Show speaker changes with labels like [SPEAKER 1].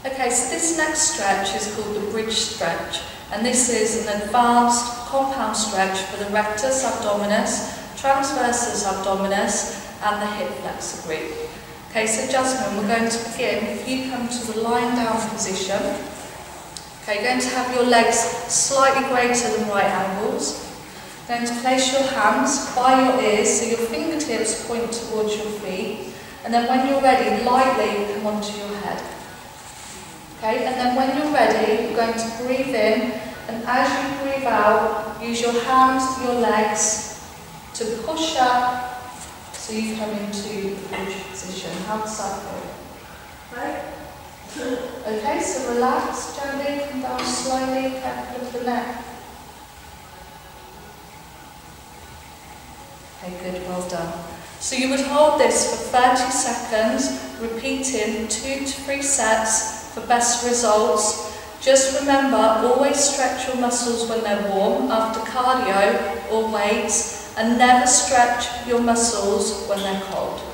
[SPEAKER 1] Okay, so this next stretch is called the bridge stretch, and this is an advanced compound stretch for the rectus abdominis, transversus abdominis and the hip flexor group. Okay, so Jasmine, we're going to begin. If you come to the lying down position, okay, you're going to have your legs slightly greater than right angles. You're going to place your hands by your ears so your fingertips point towards your feet, and then when you're ready, lightly come onto your head. Okay, and then when you're ready, you're going to breathe in, and as you breathe out, use your hands and your legs to push up so you come into the bridge position. How does that go? Right? Okay, so relax, gently, come down slowly, careful of the neck. Okay, good, well done. So you would hold this for 30 seconds, repeating 2 to 3 sets for best results. Just remember, always stretch your muscles when they're warm after cardio or weights, and never stretch your muscles when they're cold.